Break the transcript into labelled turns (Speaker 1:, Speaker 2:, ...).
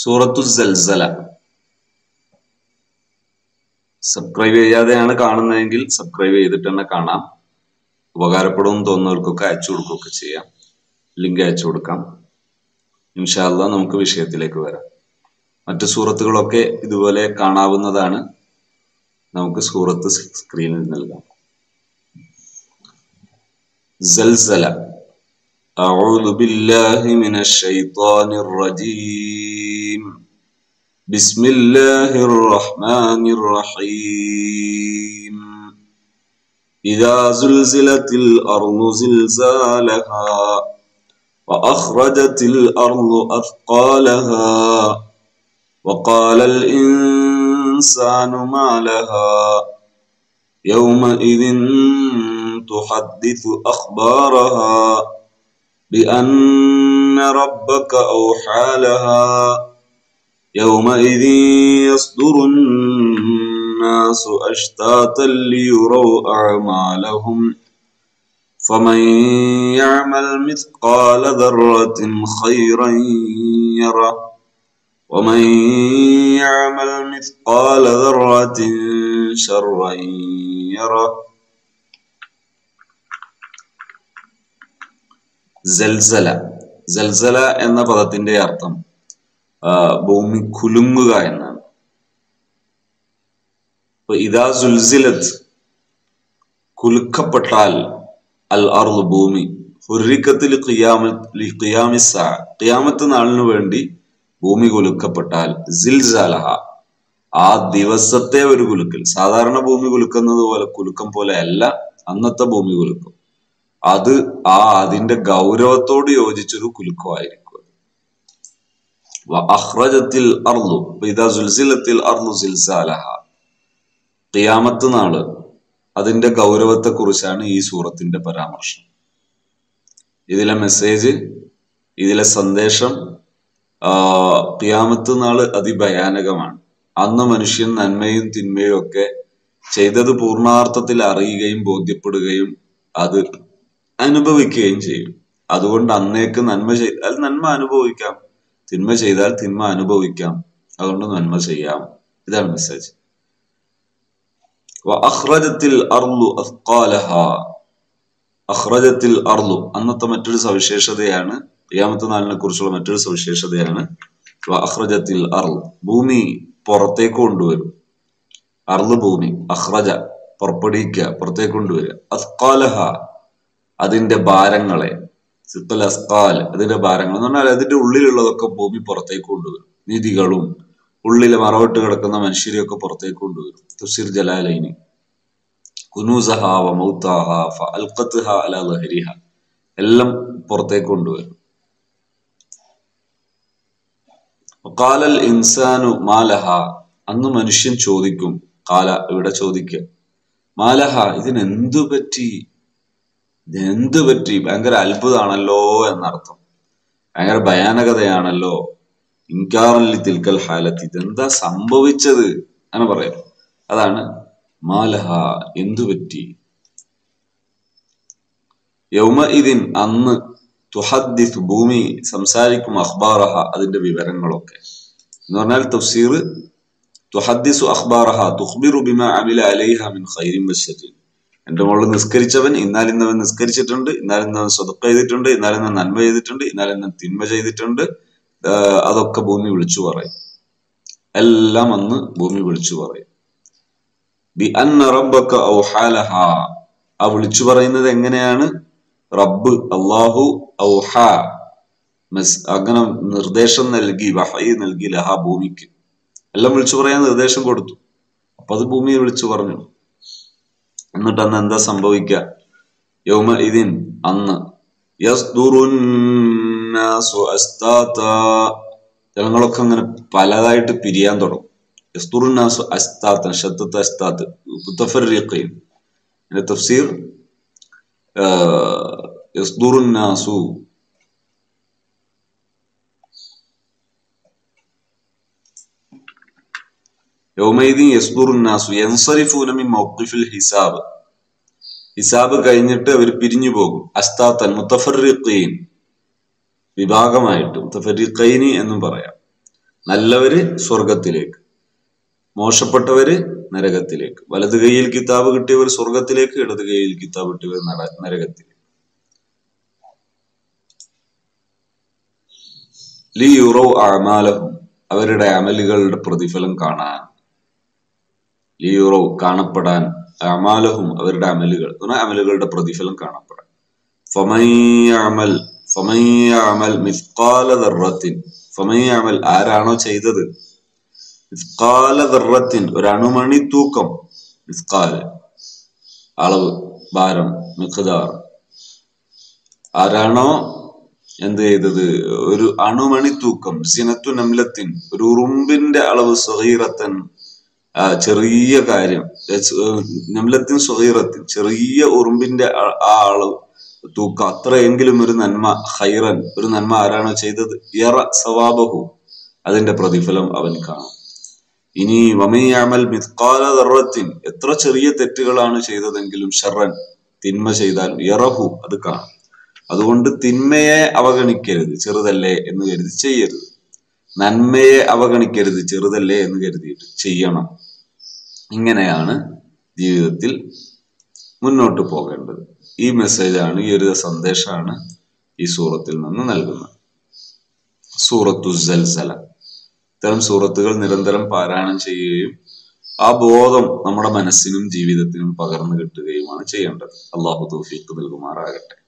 Speaker 1: സൂറത്തു സൽസല. സബ്സ്ക്രൈബ് ചെയ്യാതെയാണ് കാണുന്നതെങ്കിൽ സബ്സ്ക്രൈബ് ചെയ്തിട്ട് തന്നെ കാണാം. ഉപകാരപ്പെടുമെന്ന് തോന്നുന്നവർക്കൊക്കെ അയച്ചു കൊടുക്കുകയൊക്കെ ചെയ്യാം. ലിങ്ക് അയച്ചു കൊടുക്കാം. ഇൻഷാ അല്ലാഹ് നമുക്ക് വിഷയത്തിലേക്ക് വരാം. മറ്റു സൂറത്തുകളൊക്കെ ഇതുപോലെ കാണാവുന്നതാണ്. നമുക്ക് സൂറത്ത് സ്ക്രീനിൽ നൽകാം. സൽസല. أعوذ بالله من الشيطان الرجيم. بسم الله الرحمن الرحيم. إذا زلزلت الأرض زلزالها وأخرجت الأرض أثقالها وقال الإنسان ما لها يومئذ تحدث أخبارها بأن ربك أوحى لها يومئذ يصدر الناس أشتاتا ليروا أعمالهم فمن يعمل مثقال ذرة خيرا يره ومن يعمل مثقال ذرة شرا يره. സൽസല. സൽസല എന്ന പദത്തിന്റെ അർത്ഥം ഭൂമി കുലുങ്ങുക എന്നാണ്. ഇദാ സുൽസിലത്ത് കുലുക്കപ്പെട്ടാൽ അൽ അർള് ഭൂമി ഹുർരിക്കത്തിൽ ഖിയാമത്ത് നാളിനു വേണ്ടി ഭൂമി കുലുക്കപ്പെട്ടാൽ സിൽസാലഹ ആ ദിവസത്തെ ഒരു കുലുക്കൽ. സാധാരണ ഭൂമി കുലുക്കുന്നത് പോലെ കുലുക്കം പോലെ അല്ല അന്നത്തെ ഭൂമി കുലുക്കം. അത് അതിന്റെ ഗൗരവത്തോട് യോജിച്ചൊരു കുലുക്കമായിരിക്കും. അഖ്റജത്തിൽ അർളു ഇദാ സുൽസിലത്തിൽ അർളു സിൽസാലഹ. ഖിയാമത്ത് നാള് അതിന്റെ ഗൗരവത്തെ കുറിച്ചാണ് ഈ സൂറത്തിന്റെ പരാമർശം. ഇതിലെ മെസ്സേജ്, ഇതിലെ സന്ദേശം, ഖിയാമത്ത് നാള് അതിഭയാനകമാണ്. അന്ന് മനുഷ്യൻ നന്മയും തിന്മയും ഒക്കെ ചെയ്തത് പൂർണ്ണാർത്ഥത്തിൽ അറിയുകയും ബോധ്യപ്പെടുകയും അത് അനുഭവിക്കുകയും ചെയ്യും. അതുകൊണ്ട് അന്നേക്ക് നന്മ ചെയ്താൽ നന്മ അനുഭവിക്കാം, തിന്മ ചെയ്താൽ തിന്മ അനുഭവിക്കാം. അതുകൊണ്ട് നന്മ ചെയ്യാം. ഇതാണ് മെസ്സേജ്. അഖ്റജത്തിൽ അർളു അസ്ഖാലഹ. അഖ്റജത്തിൽ അർളു അന്നത്തെ മറ്റൊരു സവിശേഷതയാണ്, ഖിയാമത്ത് നാളിനെ കുറിച്ചുള്ള മറ്റൊരു സവിശേഷതയാണ് അഖ്റജത്തിൽ അർള് ഭൂമി പുറത്തേക്ക് കൊണ്ടുവരും. അർള് ഭൂമി, അഖ്റജ പുറപ്പെടുവിക്കുക, പുറത്തേക്ക് കൊണ്ടുവരിക. അസ്ഖാലഹ അതിന്റെ ഭാരങ്ങളെ, സിത്തൽ അസ്ഖാൽ അതിന്റെ ഭാരങ്ങൾ എന്ന് പറഞ്ഞാൽ അതിന്റെ ഉള്ളിലുള്ളതൊക്കെ ഭൂമി പുറത്തേക്ക് കൊണ്ടുവരും. നിധികളും ഉള്ളിലെ മറവിട്ട് കിടക്കുന്ന മനുഷ്യരെയൊക്കെ പുറത്തേക്ക് കൊണ്ടുവരും. തഫ്സീർ ജലാലൈനി. കുനൂസഹ വ മൗതാഹ ഫഅൽഖത്ഹ അലാ ദഹരിഹ എല്ലാം പുറത്തേക്ക് കൊണ്ടുവരും. ഖാലൽ ഇൻസാനു മാലഹ അന്ന് മനുഷ്യൻ ചോദിക്കും. ഖാല ഇവിടെ ചോദിക്കുക. മാലഹ ഇതിനെന്തു പറ്റി, ഇതെന്ത് പറ്റി? ഭയങ്കര അത്ഭുതമാണല്ലോ എന്നർത്ഥം. ഭയങ്കര ഭയാനകതയാണല്ലോ. ഇൻകാറല്ലി തിൽക്കൽ ഹാലത്ത്, ഇതെന്താ സംഭവിച്ചത് എന്ന് പറയാം. അതാണ് മാലഹ എന്തു പറ്റി. യൗമഇദിൻ അന്ന് തുഹദ്ദിസ് ഭൂമി സംസാരിക്കും അഖ്ബാറഹ അതിന്റെ വിവരങ്ങളൊക്കെ എന്ന് പറഞ്ഞാൽ തഫ്സീർ തുഹദ്ദിസു അഖ്ബാറഹ തുഖ്ബിറു ബിമാ അമില അലൈഹ മിൻ ഖൈരിൻ വശർരിൻ. എന്റെ മുകളിൽ നിസ്കരിച്ചവൻ ഇന്നാലിന്നവൻ നിസ്കരിച്ചിട്ടുണ്ട്, ഇന്നാലിന്നവൻ സ്വതക്ക ചെയ്തിട്ടുണ്ട്, ഇന്നാലിന്നവൻ നന്മ ചെയ്തിട്ടുണ്ട്, ഇന്നാലിന്നവൻ തിന്മ ചെയ്തിട്ടുണ്ട്. അതൊക്കെ ഭൂമി വിളിച്ചു പറയും. എല്ലാം അന്ന് ഭൂമി വിളിച്ചു പറയും. ബി അന്ന റബ്ബക ഔഹാ ലഹാ. ആ വിളിച്ചു പറയുന്നത് എങ്ങനെയാണ്? റബ്ബ് അല്ലാഹു ഔഹാ അങ്ങനെ നിർദ്ദേശം നൽകി, വഹയി നൽകി, ലഹാ ഭൂമിക്ക് എല്ലാം വിളിച്ചു പറയാൻ നിർദ്ദേശം കൊടുത്തു. അപ്പൊ അത് ഭൂമിയെ വിളിച്ചു പറഞ്ഞു. എന്നിട്ട് അന്ന് എന്താ സംഭവിക്കുക? യൗമഇദിൻ അന്ന് യസ്ദുറുന്നാസു അസ്താതാ ജനങ്ങളൊക്കെ അങ്ങനെ പലതായിട്ട് പിരിയാൻ തുടങ്ങും. യസ്ദുറുന്നാസു അസ്താതൻ ശദ്ദത്ത് അസ്താത്ത് മുതഫർരിഖീൻ. അതിന്റെ തഫ്സീർ യസ്ദുറുന്നാസു യൗമഇദിൻ യസ്ദുറുന്നാസു യൻസരിഫൂന മിൻ മൗഖിഫിൽ ഹിസാബ്. ഹിസാബ് കഴിഞ്ഞിട്ട് അവർ പിരിഞ്ഞു പോകും. അസ്താത്തൻ മുതഫർരിഖീൻ വിഭാഗമായിട്ട്, മുതഫർരിഖൈനി എന്നും പറയാം. നല്ലവര് സ്വർഗത്തിലേക്ക്, മോശപ്പെട്ടവര് നരകത്തിലേക്ക്. വലത് കൈയിൽ കിതാബ് കിട്ടിയവർ സ്വർഗത്തിലേക്ക്, ഇടത് കൈയിൽ കിതാബ് കിട്ടിയവർ നരകത്തിലേക്ക്. ലിയുറൗ അഅമാലഹും, അവരുടെ അമലുകളുടെ പ്രതിഫലം കാണാൻ. ലിയുറൗ, കാണപ്പെടാൻ. അഅമാലഹും, അവരുടെ അമലുകൾ, അമലുകളുടെ പ്രതിഫലം കാണപ്പെടാൻ. ഫമൻ യഅമൽ മിസ്ഖാല ദർറത്തിൻ, ഫമൻ യഅമൽ, ആരാണോ ചെയ്തത്, മിസ്ഖാല ദർറത്തിൻ, ഒരു അണുമണി തൂക്കം, മിസ്ഖാൽ അളവ്, ഭാരം, മിഖ്ദാർ, ആരാണോ എന്ത് ചെയ്തത്, ഒരു അണുമണി തൂക്കം, സിനത്തു നംലത്തിൻ, ഒരു ഉറുമ്പിന്റെ അളവ്, സഗീറത്തൻ, ചെറിയ കാര്യം, നംലത്തിൻ സഗീറത്തിൻ, ചെറിയ ഉറുമ്പിന്റെ ആ അളവ് തൂക്കം, അത്രയെങ്കിലും ഒരു നന്മ, ഖൈറൻ, ഒരു നന്മ ആരാണോ ചെയ്തത്, യറ സവാബഹു, അതിന്റെ പ്രതിഫലം അവൻ കാണും. ഇനി വമൻ യഅമൽ മിസ്ഖാല ദർറത്തിൻ, എത്ര ചെറിയ തെറ്റുകളാണ് ചെയ്തതെങ്കിലും, ഷർറൻ, തിന്മ ചെയ്താൽ, യറഹു, അത് കാണും. അതുകൊണ്ട് തിന്മയെ അവഗണിക്കരുത്, ചെറുതല്ലേ എന്ന് കരുതി ചെയ്യരുത്. നന്മയെ അവഗണിക്കരുത്, ചെറുതല്ലേ എന്ന് കരുതിയിട്ട് ചെയ്യണം. ഇങ്ങനെയാണ് ജീവിതത്തിൽ മുന്നോട്ട് പോകേണ്ടത്. ഈ മെസ്സേജാണ്, ഈ ഒരു സന്ദേശമാണ് ഈ സൂറത്തിൽ നിന്ന് നൽകുന്നത്. സൂറത്തു സൽസല, ഇത്തരം സൂറത്തുകൾ നിരന്തരം പാരായണം ചെയ്യുകയും ആ ബോധം നമ്മുടെ മനസ്സിനും ജീവിതത്തിനും പകർന്നു കിട്ടുകയുമാണ് ചെയ്യേണ്ടത്. അള്ളാഹു തൗഫീഖ് നൽകുമാറാകട്ടെ.